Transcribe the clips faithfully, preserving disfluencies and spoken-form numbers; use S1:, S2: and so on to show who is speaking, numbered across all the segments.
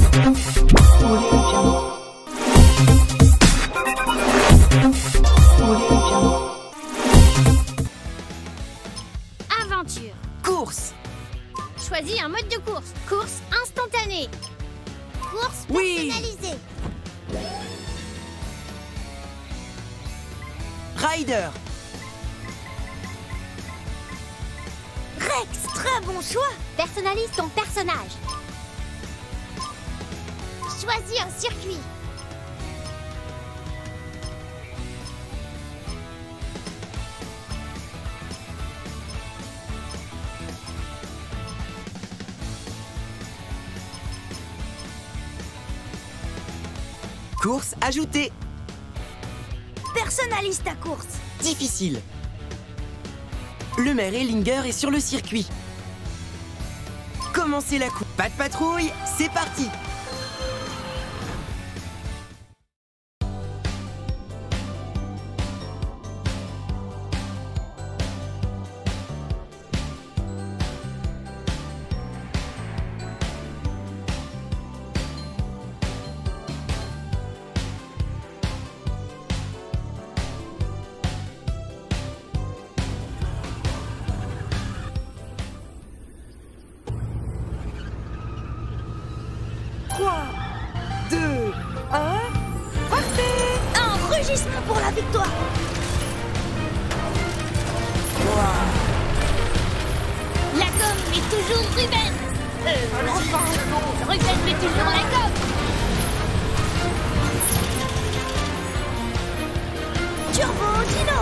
S1: Aventure.
S2: Course.
S1: Choisis un mode de course. Course instantanée. Course
S2: Oui.
S1: personnalisée.
S2: Rider.
S1: Rex, très bon choix. Personnalise ton personnage. Choisis un circuit.
S2: Course ajoutée.
S1: Personnalise ta course.
S2: Difficile. Le maire Ellinger est sur le circuit. Commencez la course. Pas de patrouille, c'est parti. trois, deux, un, partez!
S1: Un rugissement pour la victoire. La gomme met toujours Ruben. Euh, enfin, Ruben met toujours la gomme. Turbo Dino.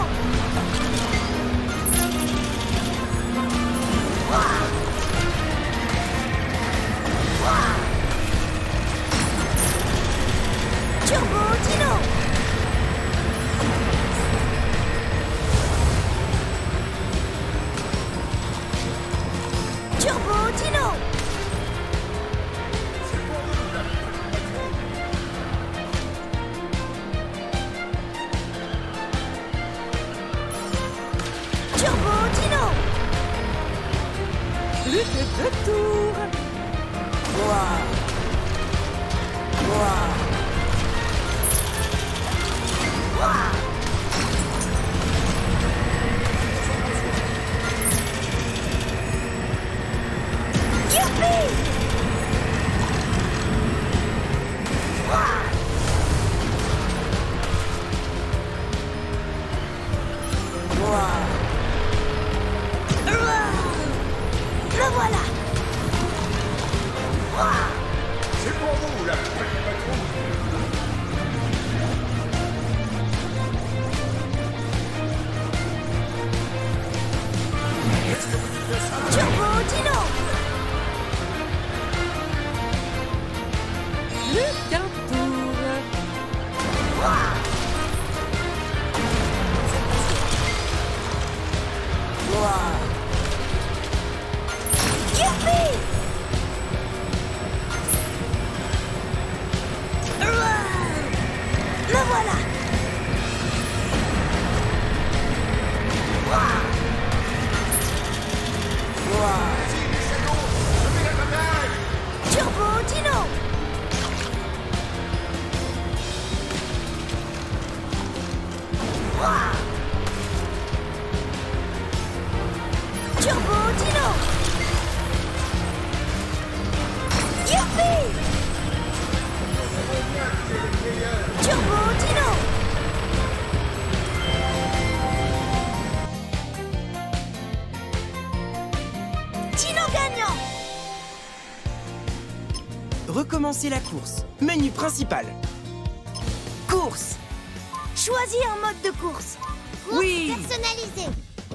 S1: Ouah. Ouah. Turbo Dino. Turbo Dino. Turbo Dino.
S2: Le de tour. Ouah. Ouah.
S1: Ouah. Youpi. Ouah.
S2: Ouah.
S1: Le voilà. Ouah.
S3: C'est pour vous, la petite patrouille. Qu'est-ce que vous dites de ça?
S1: Turbo Dino.
S2: Le quart tour.
S1: Ouah.
S2: Ouah.
S1: Youpi. Le voilà. Ouah.
S2: Ouah.
S1: Turbo Dino. Ouah. Turbo Dino. Youpi. Turbo Dino. Dino gagnant.
S2: Recommencez la course. Menu principal. Course.
S1: Choisis un mode de course. Course
S2: Oui.
S1: personnalisée.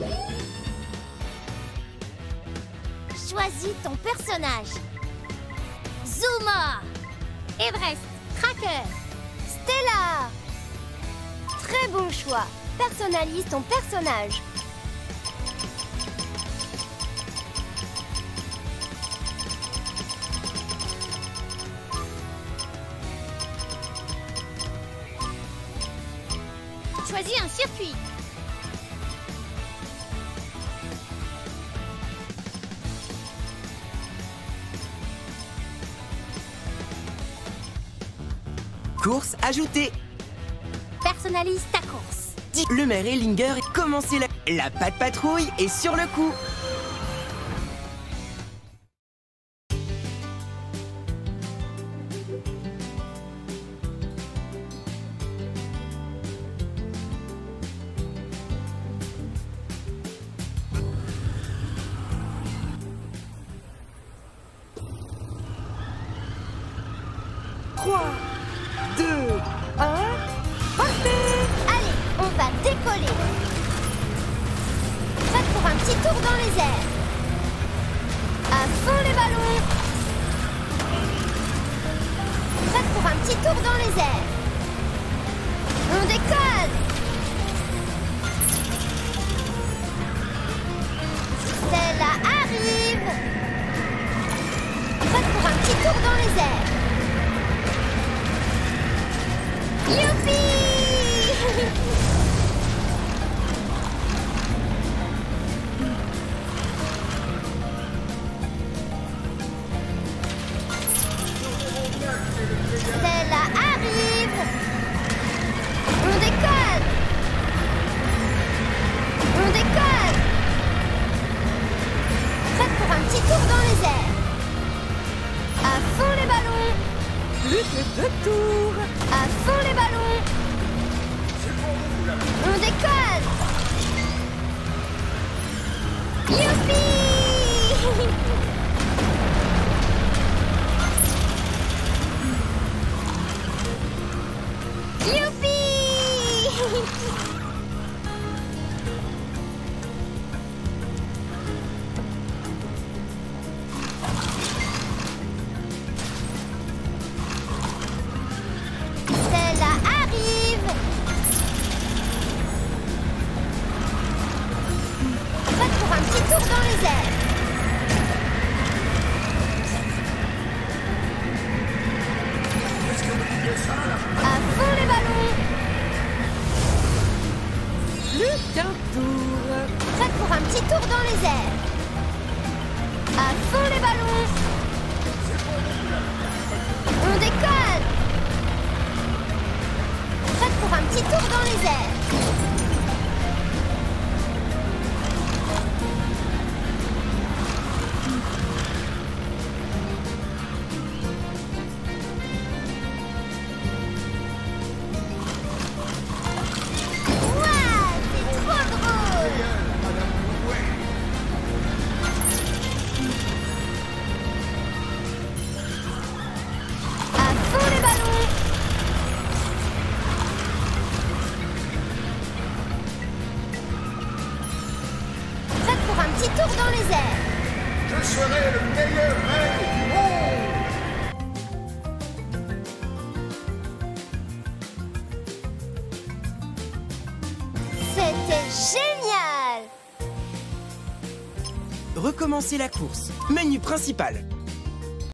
S1: Choisis ton personnage. Zuma. Everest. Tracker. Stella. Très bon choix. Personnalise ton personnage. Choisis un circuit.
S2: Course ajoutée.
S1: Personnalise ta course.
S2: Le maire et Linger, commencez la... La patte patrouille est sur le coup.
S4: trois, deux, un, partez!
S1: Allez, on va décoller. Prête pour un petit tour dans les airs. À fond les ballons. Prête pour un petit tour dans les airs. On décolle. Stella arrive. Prête pour un petit tour dans les airs. Youpi! Stella arrive! On décolle! On décolle! Prête pour un petit tour dans les airs. À fond les ballons!
S4: Plus que deux tours!
S1: À fond les ballons! On décolle! Youpi! Youpi! Stella arrive! Prête pour un petit tour dans les airs. À fond les ballons.
S4: Plus qu'un tour!
S1: Prête pour un petit tour dans les airs. À fond les ballons. On décolle. Prête pour un petit tour dans les airs. Waouh, c'est trop drôle. À fond les ballons. Prête pour un petit tour dans les airs.
S3: Je serai le meilleur maire du monde.
S1: C'était génial.
S2: Recommencez la course. Menu principal.